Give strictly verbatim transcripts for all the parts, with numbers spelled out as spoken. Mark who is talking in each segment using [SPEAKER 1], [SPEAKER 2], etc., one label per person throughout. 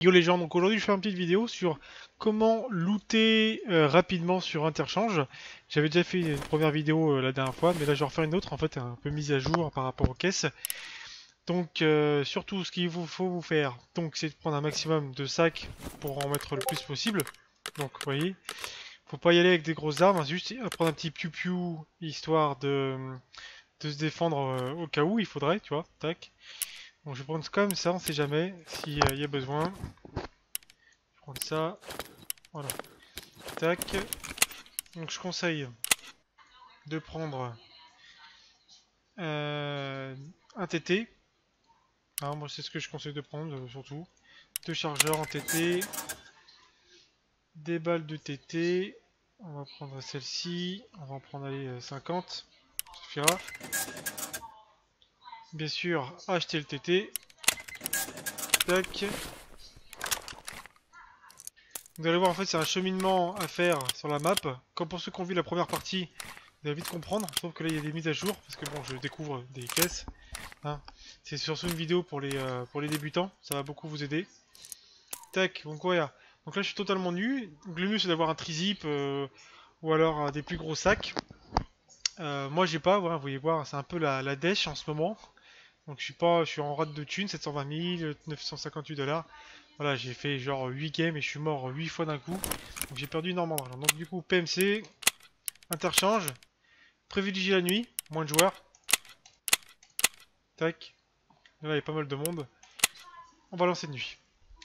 [SPEAKER 1] Yo les gens, donc aujourd'hui je fais une petite vidéo sur comment looter euh, rapidement sur Interchange. J'avais déjà fait une première vidéo euh, la dernière fois, mais là je vais refaire une autre, en fait un peu mise à jour par rapport aux caisses. Donc euh, surtout ce qu'il vous faut vous faire, donc c'est de prendre un maximum de sacs pour en mettre le plus possible. Donc vous voyez, faut pas y aller avec des grosses armes, hein, juste prendre un petit piou-piou histoire de, de se défendre euh, au cas où il faudrait, tu vois, tac. Bon, je vais prendre comme ça, on sait jamais s'il y a besoin. Prendre ça, voilà, tac. Donc je conseille de prendre euh, un T T. Ah, moi c'est ce que je conseille de prendre euh, surtout. Deux chargeurs en T T, des balles de T T. On va prendre celle-ci, on va en prendre allez, cinquante, ça suffira. Bien sûr, acheter le T T. Tac. Vous allez voir, en fait, c'est un cheminement à faire sur la map. Comme pour ceux qui ont vu la première partie, vous allez vite comprendre. Sauf que là, il y a des mises à jour, parce que bon, je découvre des caisses. Hein. C'est surtout une vidéo pour les, euh, pour les débutants, ça va beaucoup vous aider. Tac, donc voilà. Donc là, je suis totalement nu. Donc, le mieux, c'est d'avoir un tri-zip, euh, ou alors euh, des plus gros sacs. Euh, moi, j'ai pas, voilà, vous voyez voir, c'est un peu la, la dèche en ce moment. Donc je suis pas, je suis en rate de thunes, sept cent vingt mille, neuf cent cinquante-huit dollars. Voilà, j'ai fait genre huit games et je suis mort huit fois d'un coup. Donc j'ai perdu énormément d'argent. Donc du coup, P M C, interchange, privilégier la nuit, moins de joueurs. Tac. Là, il y a pas mal de monde. On va lancer de nuit.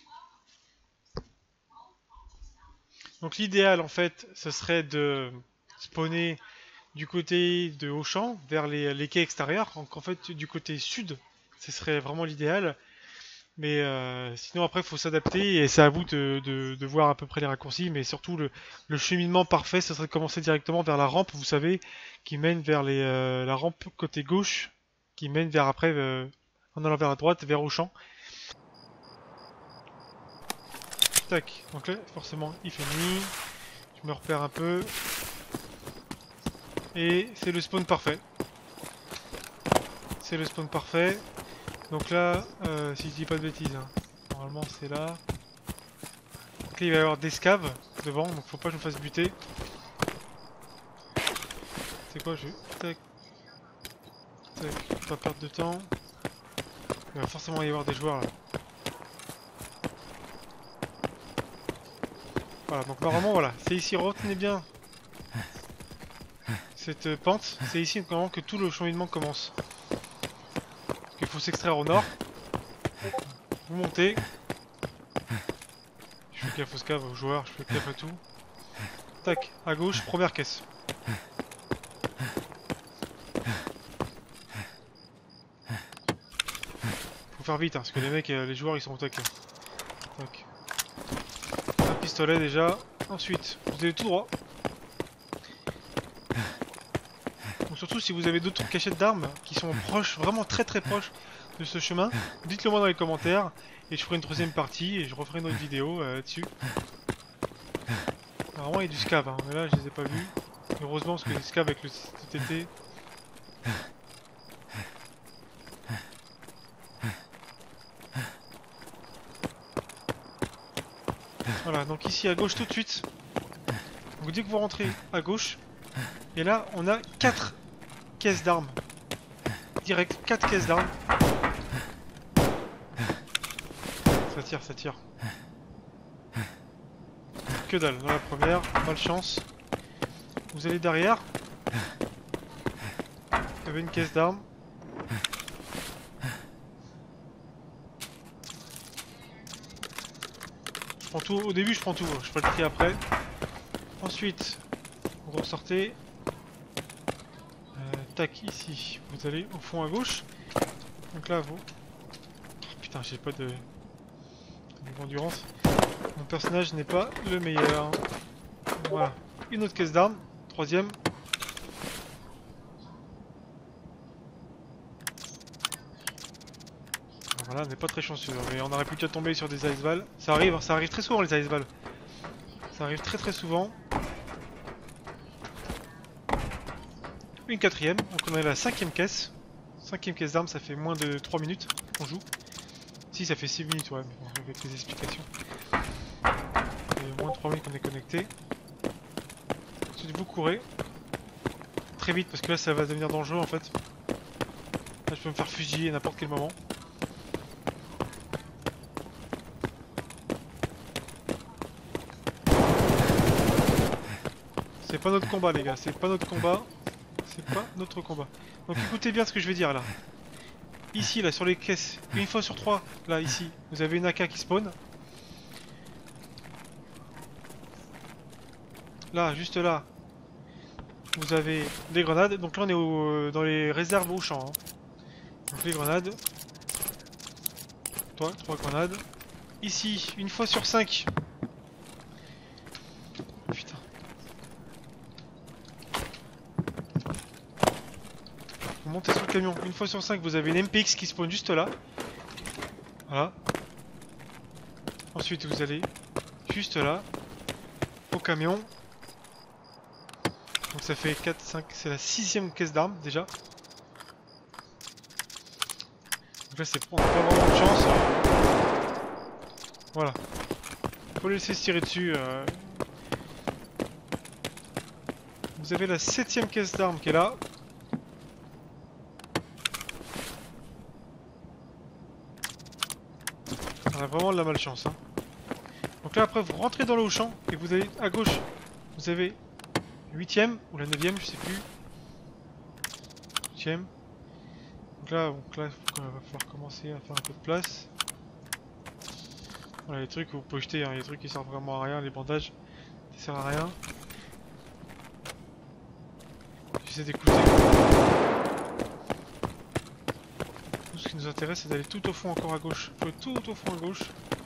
[SPEAKER 1] Donc l'idéal en fait, ce serait de spawner du côté de Auchan, vers les, les quais extérieurs. Donc en fait, du côté sud, ce serait vraiment l'idéal. Mais euh, sinon après il faut s'adapter et c'est à vous de, de, de voir à peu près les raccourcis. Mais surtout le, le cheminement parfait, ce serait de commencer directement vers la rampe, vous savez, qui mène vers les, euh, la rampe côté gauche, qui mène vers après, euh, en allant vers la droite, vers Auchan. Tac, donc là forcément il fait nuit, je me repère un peu. Et c'est le spawn parfait. C'est le spawn parfait. Donc là, euh, si je dis pas de bêtises, hein, normalement c'est là. Donc là il va y avoir des scaves devant, donc faut pas que je me fasse buter. C'est quoi, je... Tac. Tac, pas perdre de temps. Il va forcément y avoir des joueurs là. Voilà, donc normalement voilà, c'est ici, retenez bien cette pente, c'est ici normalement que tout le cheminement commence. Il faut s'extraire au nord. Vous montez. Je fais gaffe aux scaves, aux joueurs, je fais gaffe à tout. Tac, à gauche, première caisse. Faut faire vite, hein, parce que les mecs, les joueurs, ils sont au taquet. Tac. Un pistolet déjà. Ensuite, vous allez tout droit. Donc surtout si vous avez d'autres cachettes d'armes qui sont proches, vraiment très très proches de ce chemin, dites-le moi dans les commentaires et je ferai une troisième partie et je referai une autre vidéo euh, là-dessus. Normalement il y a du scav, hein, mais là je les ai pas vus. Heureusement parce que les scavs avec le T T. Voilà, donc ici à gauche tout de suite. Donc dès que vous rentrez à gauche, et là on a quatre caisses d'armes. Direct, quatre caisses d'armes. Ça tire, ça tire. Que dalle, dans la première, malchance. Vous allez derrière. Vous avez une caisse d'armes. Je prends tout, au début je prends tout, je ferai le tri après. Ensuite, vous ressortez. Euh, tac, ici, vous allez au fond à gauche. Donc là, vous... Oh, putain, j'ai pas de... d'endurance. Mon personnage n'est pas le meilleur. Voilà, une autre caisse d'armes, troisième. Voilà, on n'est pas très chanceux, mais on aurait pu déjà tomber sur des ice balls. Ça arrive, ça arrive très souvent les ice balls. Ça arrive très très souvent. Une quatrième, donc on est à la cinquième caisse. Cinquième caisse d'armes, ça fait moins de trois minutes qu'on joue. Si, ça fait six minutes, ouais, mais bon, avec les explications. Il y a moins de trois minutes qu'on est connecté. Ensuite, vous courez. Très vite, parce que là, ça va devenir dangereux en fait. Là, je peux me faire fusiller à n'importe quel moment. C'est pas notre combat, les gars, c'est pas notre combat. C'est pas notre combat. Donc écoutez bien ce que je vais dire là. Ici, là, sur les caisses, une fois sur trois, là, ici, vous avez une A K qui spawn. Là, juste là, vous avez des grenades. Donc là, on est au, dans les réserves au champ. Hein. Donc les grenades. Toi, trois grenades. Ici, une fois sur cinq. Putain. Vous montez sur le camion. Une fois sur cinq, vous avez une M P X qui spawn juste là. Voilà. Ensuite, vous allez juste là. Au camion. Donc ça fait quatre, cinq, c'est la sixième caisse d'armes déjà. Donc là c'est on n'a pas vraiment de chance. Voilà. Faut le laisser se tirer dessus. Euh... Vous avez la septième caisse d'armes qui est là. On a vraiment de la malchance. Hein. Donc là après vous rentrez dans le haut champ et vous allez à gauche. Vous avez huitième ou la neuvième, je sais plus. Huitième. Donc là, donc là, il va falloir commencer à faire un peu de place. Voilà les trucs que vous pouvez jeter, hein. Les trucs qui servent vraiment à rien, les bandages, ça sert à rien. J'essaie d'écouter. Tout ce qui nous intéresse, c'est d'aller tout au fond encore à gauche. Faut tout au fond à gauche.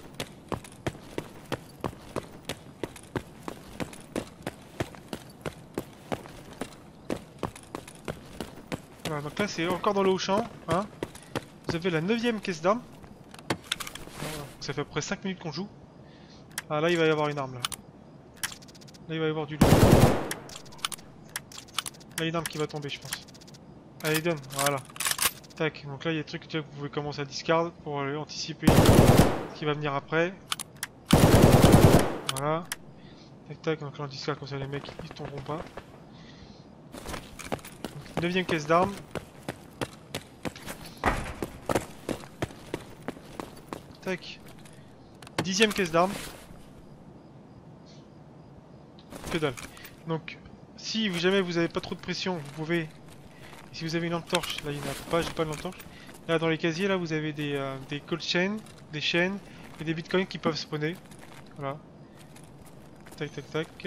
[SPEAKER 1] Voilà, donc là c'est encore dans le haut champ, hein. Vous avez la neuvième caisse d'armes. Voilà. Ça fait à peu près cinq minutes qu'on joue. Ah là il va y avoir une arme là. Là il va y avoir du lourd. Là il y a une arme qui va tomber je pense. Allez donne, voilà. Tac, donc là il y a des trucs que vous pouvez commencer à discard pour aller anticiper ce qui va venir après. Voilà. Tac tac, donc là on discard comme ça les mecs ils tomberont pas. neuvième caisse d'armes. Tac. dixième caisse d'armes. Que dalle. Donc, si vous, jamais vous avez pas trop de pression, vous pouvez. Si vous avez une lampe torche, là il n'y en a pas, j'ai pas de lampe torche. Là dans les casiers, là vous avez des, euh, des gold chains, des chaînes et des bitcoins qui peuvent spawner. Voilà. Tac tac tac.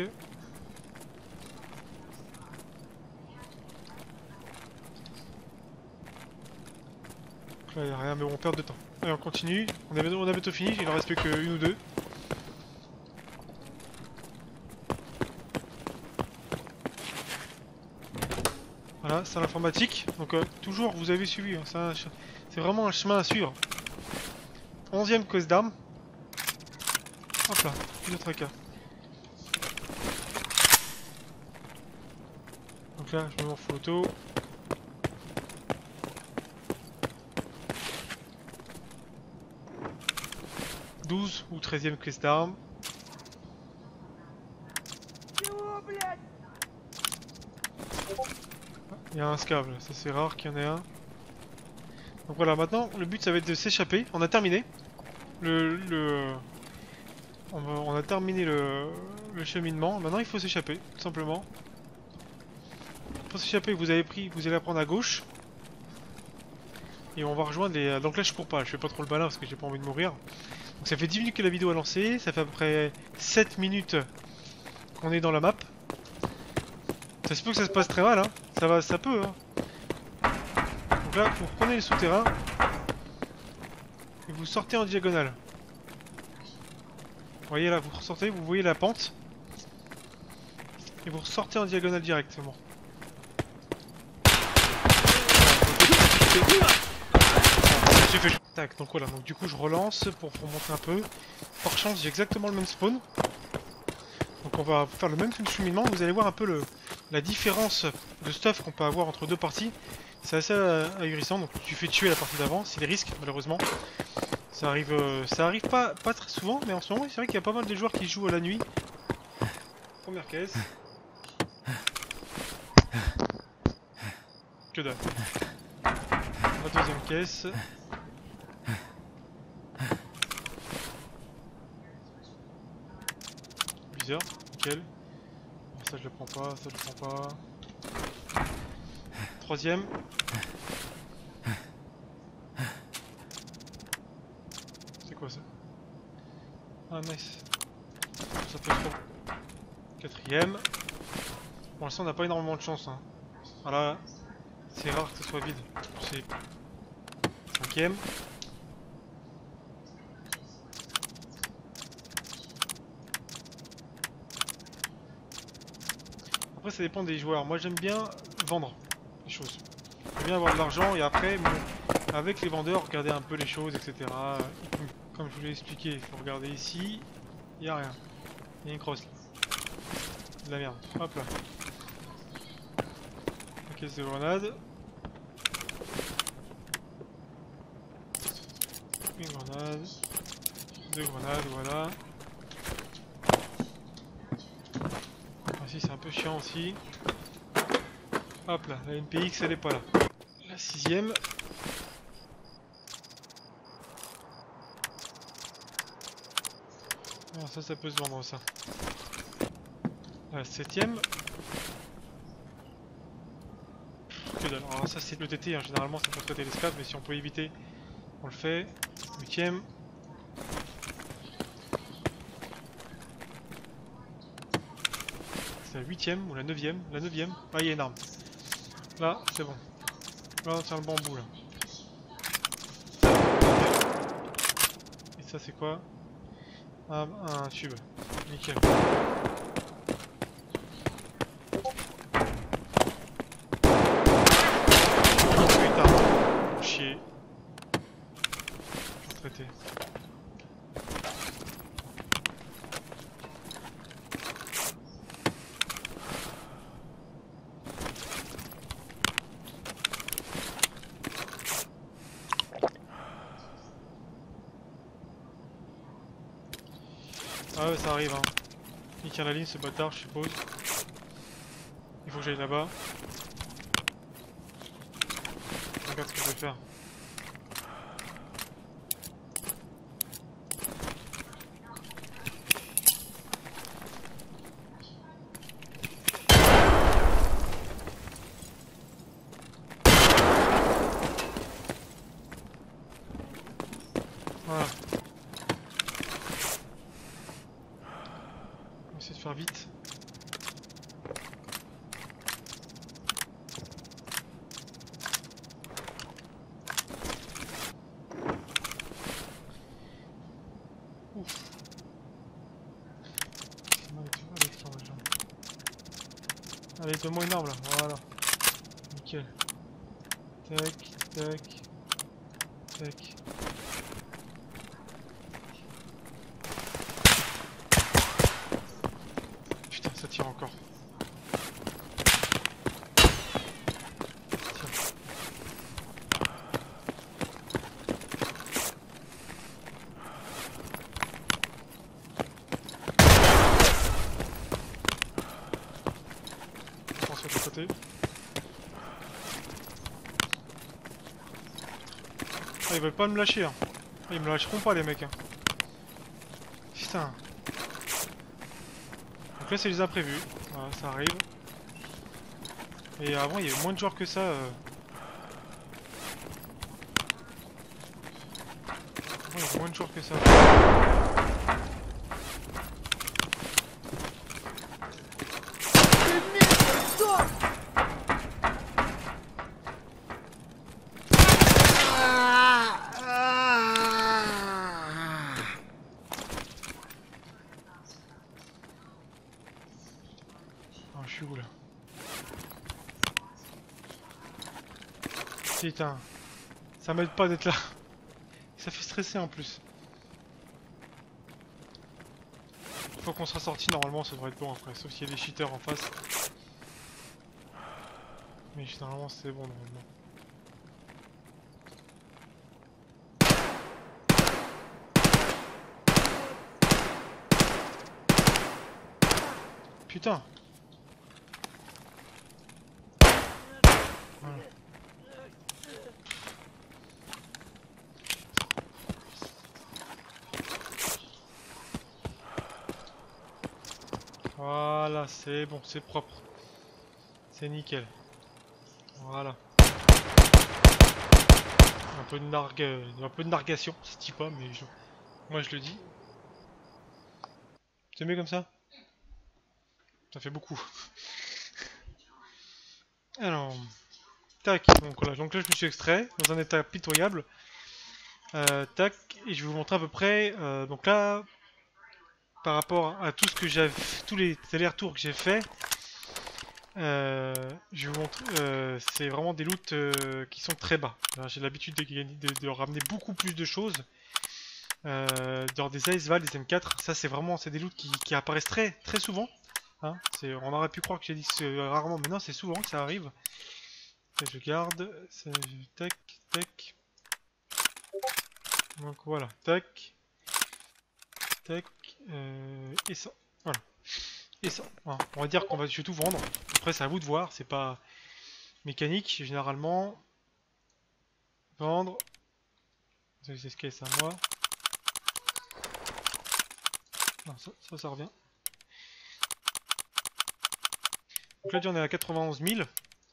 [SPEAKER 1] Là il n'y a rien, mais on perd de temps. Allez, on continue. On a, on a bientôt fini, il en reste plus qu'une ou deux. Voilà, c'est l'informatique. Donc euh, toujours, vous avez suivi, hein, c'est vraiment un chemin à suivre. onzième caisse d'armes. Hop là, une autre A K. Donc là, je me mets en photo. douze ou treizième caisse d'armes. Il y a un scav là, ça c'est rare qu'il y en ait un. Donc voilà, maintenant le but ça va être de s'échapper. On a terminé. Le, le... On, va... On a terminé le... le cheminement. Maintenant il faut s'échapper, tout simplement. Pour s'échapper, vous avez pris, vous allez prendre à gauche. Et on va rejoindre les... Donc là je cours pas, je fais pas trop le balin parce que j'ai pas envie de mourir. Donc ça fait dix minutes que la vidéo a lancé, ça fait à peu près sept minutes qu'on est dans la map. Ça se peut que ça se passe très mal, hein. Ça va, ça peut, hein. Donc là, vous reprenez le souterrain et vous sortez en diagonale. Vous voyez là, vous ressortez, vous voyez la pente et vous ressortez en diagonale directement. J'ai fait. Tac, donc voilà, donc du coup je relance pour vous montrer un peu. Par chance, j'ai exactement le même spawn. Donc on va faire le même cheminement, vous allez voir un peu le, la différence de stuff qu'on peut avoir entre deux parties. C'est assez ahurissant, donc tu fais tuer la partie d'avant, c'est des risques malheureusement. Ça arrive, euh, ça arrive pas, pas très souvent, mais en ce moment, c'est vrai qu'il y a pas mal de joueurs qui jouent à la nuit. Première caisse. Que dalle. La deuxième caisse. Bizarre, nickel. Bon, ça je le prends pas, ça je le prends pas. Troisième. C'est quoi ça? Ah nice. Ça peut trop. Quatrième. Pour l'instant on n'a pas énormément de chance. Hein. Voilà. C'est rare que ce soit vide. C'est cinquième. Après ça dépend des joueurs. Moi j'aime bien vendre les choses. J'aime bien avoir de l'argent et après bon, avec les vendeurs regarder un peu les choses, et cetera. Comme je vous l'ai expliqué, il faut regarder ici. Il n'y a rien. Il y a une crosse là. De la merde. Hop là. La caisse de grenade. Une grenade. Deux grenades, voilà. Ah si, c'est un peu chiant aussi. Hop là, la M P X elle est pas là. La sixième. Ah, ça, ça peut se vendre ça. La septième. Que dalle. Alors ça c'est le T T, hein. Généralement ça peut traiter l'escape, mais si on peut éviter, on le fait. Huitième. C'est la huitième ou la neuvième. La neuvième. Ah il y a une arme. Là c'est bon. Là on tient le bambou là. Et ça c'est quoi? un, un tube. Nickel. Putain. Chier. Je vais traiter. Ah ouais ça arrive hein. Il tient la ligne ce bâtard je suppose. Il faut que j'aille là-bas. Regarde ce que je vais faire. Voilà. On va essayer de faire vite. Ouf. Allez, donne-moi une arme là, voilà. Nickel. Tac, tac, tac. Putain, ça tire encore. Tiens. Je pense de l'autre côté. Ah, ils veulent pas me lâcher hein. Ah, ils me lâcheront pas les mecs hein. Putain. Donc là c'est les imprévus. Voilà, ça arrive. Et avant il y avait moins de joueurs que ça. Euh... Avant il y avait moins de joueurs que ça. Je suis où là? Putain, ça m'aide pas d'être là. Ça fait stresser en plus. Une fois qu'on sera sorti, normalement ça devrait être bon après, sauf s'il y a des cheaters en face. Mais généralement c'est bon normalement. Putain. Voilà. Voilà, c'est bon, c'est propre. C'est nickel. Voilà. Un peu de nargue, un peu de nargation, ça se dit pas, mais je... moi je le dis. C'est mieux comme ça? Ça fait beaucoup. Alors, tac, donc voilà, donc là je me suis extrait dans un état pitoyable. Euh, tac, et je vais vous montrer à peu près. Euh, donc là, par rapport à tout ce que j'ai, tous les allers-retours que j'ai fait, euh, je vais vous montrer. Euh, c'est vraiment des loots euh, qui sont très bas. J'ai l'habitude de, de, de ramener beaucoup plus de choses. Euh, dans des A S V A L, des M quatre, ça c'est vraiment c'est des loots qui, qui apparaissent très très souvent. Hein, on aurait pu croire que j'ai dit euh, rarement, mais non, c'est souvent que ça arrive. Et je garde, tac, tac. Donc voilà, tac, tac, euh, et ça, voilà. Et ça, voilà. On va dire qu'on va je vais tout vendre. Après, c'est à vous de voir, c'est pas mécanique, généralement. Vendre. C'est ce qu'est ça, moi. Non, ça, ça, ça revient. Donc là, on est à quatre-vingt-onze mille.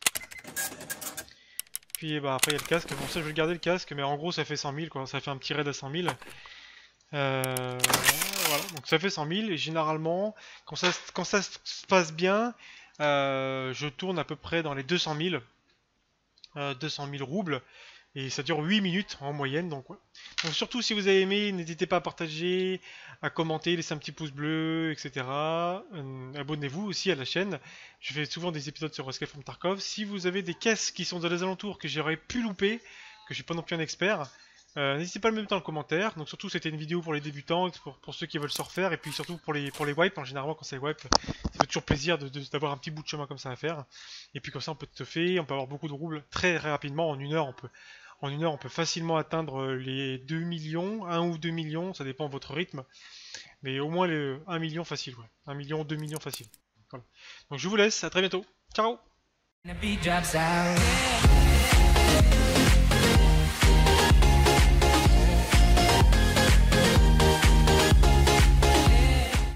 [SPEAKER 1] Puis bah, après, il y a le casque. Bon, ça, je vais le garder le casque, mais en gros, ça fait cent mille, quoi. Ça fait un petit raid à cent mille. Euh, voilà, donc ça fait cent mille. Et généralement, quand ça, quand ça se passe bien, euh, je tourne à peu près dans les deux cent mille. Euh, deux cent mille roubles. Et ça dure huit minutes en moyenne, donc ouais. Donc surtout si vous avez aimé, n'hésitez pas à partager, à commenter, laisser un petit pouce bleu, et cetera. Euh, Abonnez-vous aussi à la chaîne. Je fais souvent des épisodes sur Escape from Tarkov. Si vous avez des caisses qui sont dans les alentours que j'aurais pu louper, que je suis pas non plus un expert, euh, n'hésitez pas à le mettre dans le commentaire. Donc surtout c'était une vidéo pour les débutants, pour, pour ceux qui veulent se refaire, et puis surtout pour les, pour les wipes. En général quand c'est wipe, ça fait toujours plaisir d'avoir un petit bout de chemin comme ça à faire. Et puis comme ça on peut te faire, on peut avoir beaucoup de roubles très, très rapidement, en une heure on peut... En une heure, on peut facilement atteindre les deux millions, un ou deux millions, ça dépend de votre rythme. Mais au moins les un million facile, ouais. un million, deux millions facile. Voilà. Donc je vous laisse, à très bientôt. Ciao!